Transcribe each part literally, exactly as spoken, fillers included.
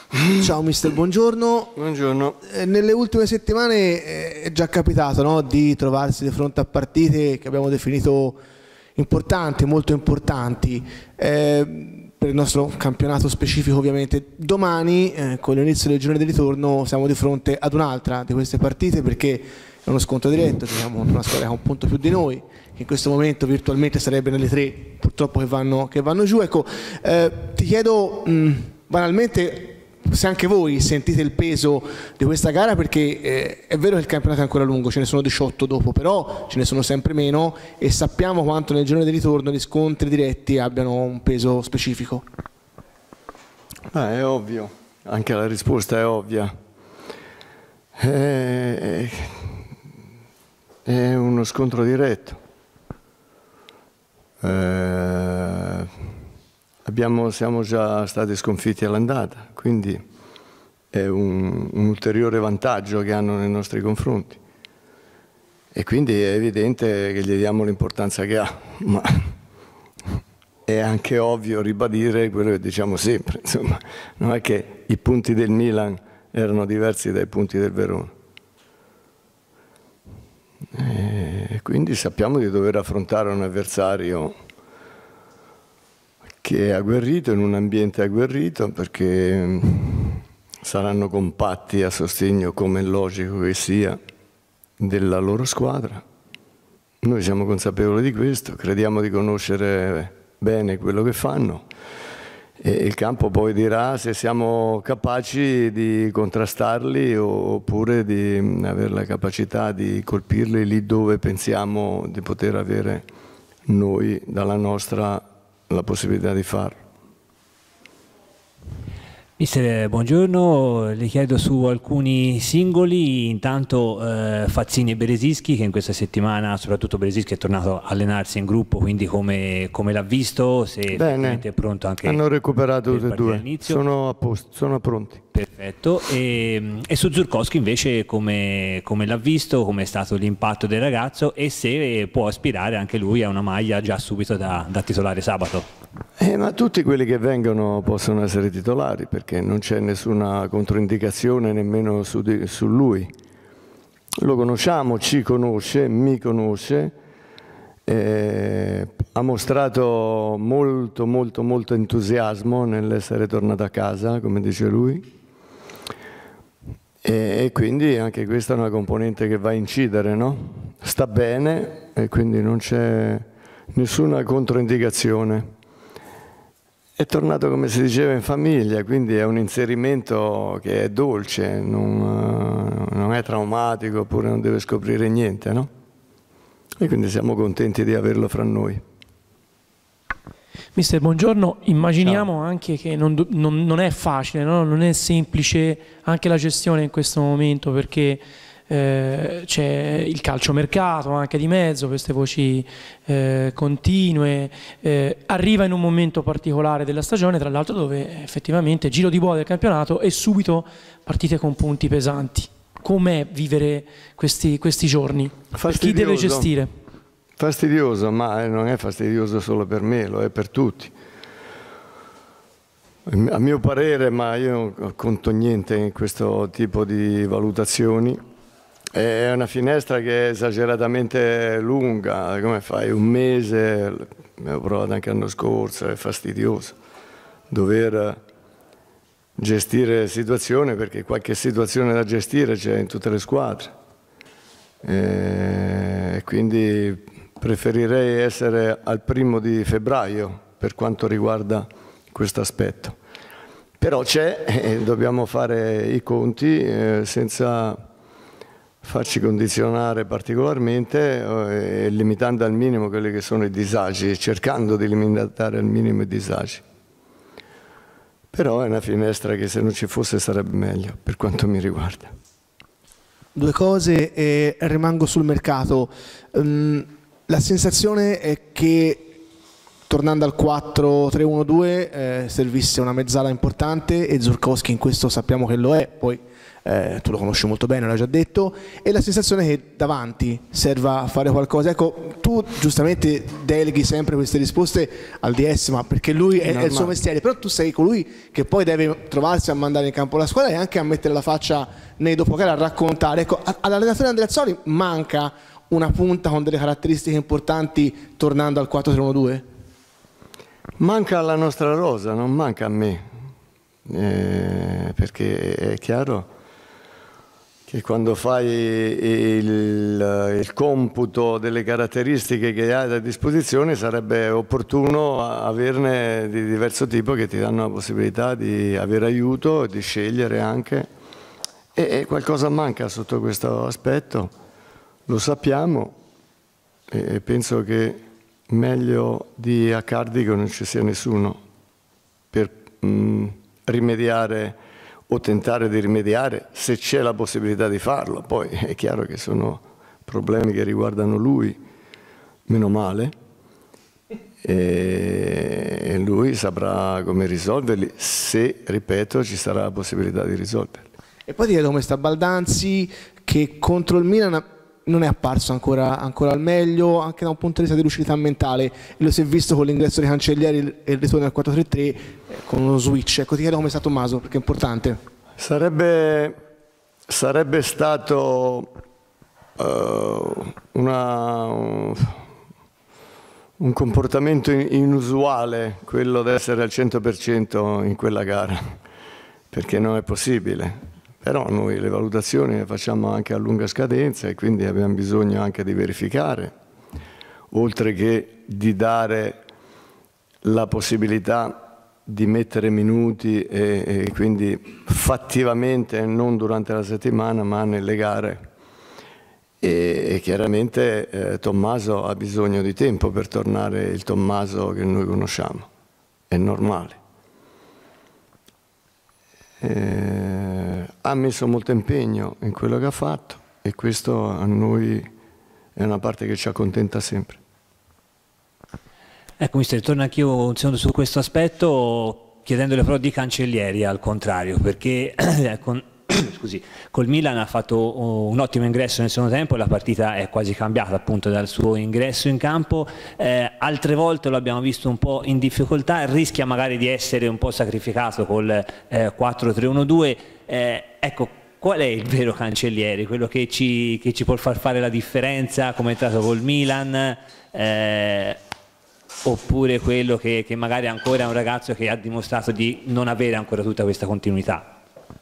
Ciao mister, buongiorno. Buongiorno. Eh, nelle ultime settimane eh, è già capitato, no, di trovarsi di fronte a partite che abbiamo definito importanti, molto importanti, eh, per il nostro campionato specifico ovviamente. Domani, eh, con l'inizio del girone di ritorno, siamo di fronte ad un'altra di queste partite perché è uno scontro diretto, giochiamo contro una squadra che ha un punto più di noi, che in questo momento virtualmente sarebbe nelle tre, purtroppo, che vanno, che vanno giù. Ecco, eh, ti chiedo mh, banalmente se anche voi sentite il peso di questa gara, perché eh, è vero che il campionato è ancora lungo, ce ne sono diciotto dopo, però ce ne sono sempre meno e sappiamo quanto nel giorno di ritorno gli scontri diretti abbiano un peso specifico. Ah, è ovvio, anche la risposta è ovvia. È, è uno scontro diretto. Eh, Abbiamo, siamo già stati sconfitti all'andata, quindi è un, un ulteriore vantaggio che hanno nei nostri confronti. E quindi è evidente che gli diamo l'importanza che ha, ma è anche ovvio ribadire quello che diciamo sempre. Insomma, non è che i punti del Milan erano diversi dai punti del Verona. E quindi sappiamo di dover affrontare un avversario che è agguerrito, in un ambiente agguerrito, perché saranno compatti a sostegno, come è logico che sia, della loro squadra. Noi siamo consapevoli di questo, crediamo di conoscere bene quello che fanno e il campo poi dirà se siamo capaci di contrastarli oppure di avere la capacità di colpirli lì dove pensiamo di poter avere noi dalla nostra la possibilità di farlo. Mister, buongiorno, le chiedo su alcuni singoli, intanto eh, Fazzini e Beresischi, che in questa settimana soprattutto Beresischi è tornato a allenarsi in gruppo, quindi come, come l'ha visto, se effettivamente è pronto anche. Hanno recuperato tutti e due, sono a posto, sono pronti. Perfetto, e, e su Zurkowski invece come, come l'ha visto, come è stato l'impatto del ragazzo e se può aspirare anche lui a una maglia già subito da, da titolare sabato. Eh, ma tutti quelli che vengono possono essere titolari perché non c'è nessuna controindicazione nemmeno su, di, su lui. Lo conosciamo, ci conosce, mi conosce, eh, ha mostrato molto molto molto entusiasmo nell'essere tornato a casa, come dice lui, e, e quindi anche questa è una componente che va a incidere, no? Sta bene e quindi non c'è nessuna controindicazione. È tornato, come si diceva, in famiglia, quindi è un inserimento che è dolce, non, non è traumatico, oppure non deve scoprire niente, no? E quindi siamo contenti di averlo fra noi. Mister, buongiorno. Immaginiamo Ciao. anche che non, non, non è facile, no? Non è semplice anche la gestione in questo momento, perché Eh, c'è il calciomercato anche di mezzo, queste voci eh, continue, eh, arriva in un momento particolare della stagione, tra l'altro dove effettivamente giro di boa del campionato e subito partite con punti pesanti. Com'è vivere questi, questi giorni? Per chi deve gestire? Fastidioso, ma non è fastidioso solo per me, lo è per tutti. A mio parere, ma io non conto niente in questo tipo di valutazioni, è una finestra che è esageratamente lunga. Come fai? Un mese, l'ho provato anche l'anno scorso, è fastidioso dover gestire situazioni, perché qualche situazione da gestire c'è in tutte le squadre. E quindi preferirei essere al primo di febbraio per quanto riguarda questo aspetto. Però c'è e dobbiamo fare i conti eh, senza farci condizionare particolarmente e eh, limitando al minimo quelli che sono i disagi, cercando di limitare al minimo i disagi. Però è una finestra che se non ci fosse sarebbe meglio, per quanto mi riguarda. Due cose e rimango sul mercato. Um, la sensazione è che tornando al quattro tre uno due eh, servisse una mezzala importante, e Żurkowski in questo sappiamo che lo è, poi eh, tu lo conosci molto bene, l'hai già detto, e la sensazione che davanti serva a fare qualcosa. Ecco, tu giustamente deleghi sempre queste risposte al D S, ma perché lui è, è il suo mestiere, però tu sei colui che poi deve trovarsi a mandare in campo la squadra e anche a mettere la faccia nei dopocara, a raccontare. Ecco, all'allenatore Andreazzoli manca una punta con delle caratteristiche importanti tornando al quattro tre uno due? Manca alla nostra rosa, non manca a me, eh, perché è chiaro che quando fai il, il computo delle caratteristiche che hai a disposizione sarebbe opportuno averne di diverso tipo che ti danno la possibilità di avere aiuto e di scegliere anche, e, e qualcosa manca sotto questo aspetto, lo sappiamo, e penso che meglio di Accardico non ci sia nessuno per mh, rimediare o tentare di rimediare, se c'è la possibilità di farlo. Poi è chiaro che sono problemi che riguardano lui, meno male, e lui saprà come risolverli, se, ripeto, ci sarà la possibilità di risolverli. E poi ti chiedo come sta Baldanzi, che contro il Milan non è apparso ancora, ancora al meglio, anche da un punto di vista di lucidità mentale, e lo si è visto con l'ingresso dei Cancellieri e il ritorno al quattro tre tre, eh, con uno switch. Ecco, ti chiedo come sta Tommaso, perché è importante. Sarebbe, sarebbe stato uh, una, un, un comportamento inusuale quello di essere al cento per cento in quella gara, perché non è possibile. Però noi le valutazioni le facciamo anche a lunga scadenza e quindi abbiamo bisogno anche di verificare, oltre che di dare la possibilità di mettere minuti e, e quindi fattivamente, non durante la settimana ma nelle gare. E, e chiaramente eh, Tommaso ha bisogno di tempo per tornare il Tommaso che noi conosciamo, è normale. Eh, ha messo molto impegno in quello che ha fatto e questo a noi è una parte che ci accontenta sempre. Ecco, mister, torno anch'io un secondo su questo aspetto, chiedendole però di Cancellieri al contrario, perché con, scusi, col Milan ha fatto un ottimo ingresso nel secondo tempo e la partita è quasi cambiata appunto dal suo ingresso in campo. Eh, altre volte lo abbiamo visto un po' in difficoltà, rischia magari di essere un po' sacrificato col eh, quattro tre uno due. Eh, ecco, qual è il vero Cancellieri, quello che ci, che ci può far fare la differenza, come è entrato col Milan, eh, oppure quello che, che magari ancora è un ragazzo che ha dimostrato di non avere ancora tutta questa continuità?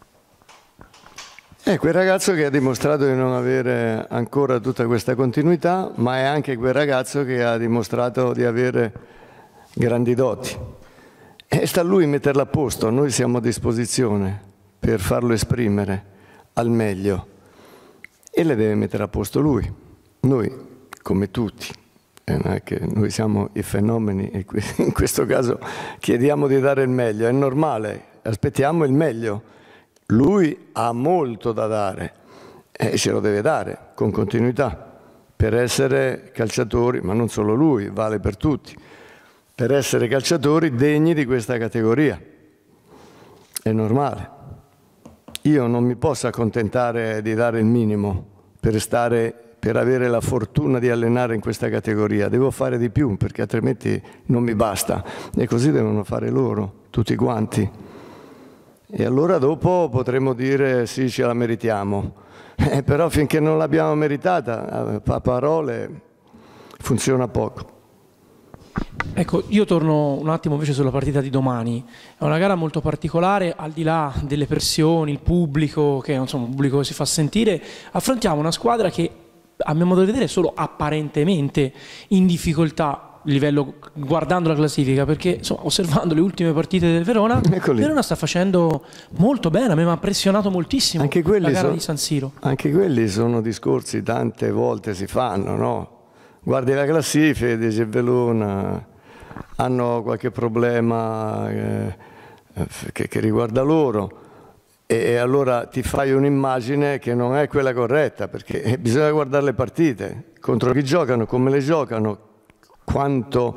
È quel ragazzo che ha dimostrato di non avere ancora tutta questa continuità, ma è anche quel ragazzo che ha dimostrato di avere grandi doti. E sta a lui metterla a posto, noi siamo a disposizione per farlo esprimere al meglio e le deve mettere a posto lui. Noi, come tutti, eh, non è che noi siamo i fenomeni e in questo caso chiediamo di dare il meglio, è normale, aspettiamo il meglio. Lui ha molto da dare e ce lo deve dare con continuità per essere calciatori, ma non solo lui, vale per tutti, per essere calciatori degni di questa categoria. È normale. Io non mi posso accontentare di dare il minimo per stare, per avere la fortuna di allenare in questa categoria. Devo fare di più perché altrimenti non mi basta e così devono fare loro, tutti quanti. E allora dopo potremo dire sì, ce la meritiamo, eh, però finché non l'abbiamo meritata, a parole funziona poco. Ecco, io torno un attimo invece sulla partita di domani. È una gara molto particolare, al di là delle pressioni, il pubblico, che insomma un pubblico che si fa sentire, affrontiamo una squadra che a mio modo di vedere è solo apparentemente in difficoltà livello, guardando la classifica, perché insomma, osservando le ultime partite del Verona, Eccoli. Verona sta facendo molto bene, a me mi ha impressionato moltissimo anche la gara sono, di San Siro. Anche quelli sono discorsi tante volte si fanno, no? Guardi la classifica e dici Verona hanno qualche problema eh, che, che riguarda loro e, e allora ti fai un'immagine che non è quella corretta, perché bisogna guardare le partite, contro chi giocano, come le giocano, quanto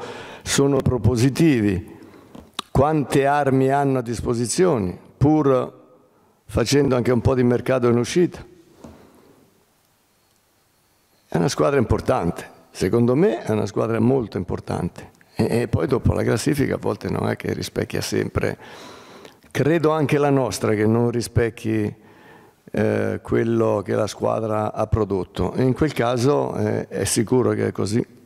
sono propositivi, quante armi hanno a disposizione, pur facendo anche un po' di mercato in uscita. È una squadra importante, secondo me è una squadra molto importante. E, e poi dopo la classifica a volte non è che rispecchia sempre, credo anche la nostra che non rispecchi eh, quello che la squadra ha prodotto. E in quel caso eh, è sicuro che è così.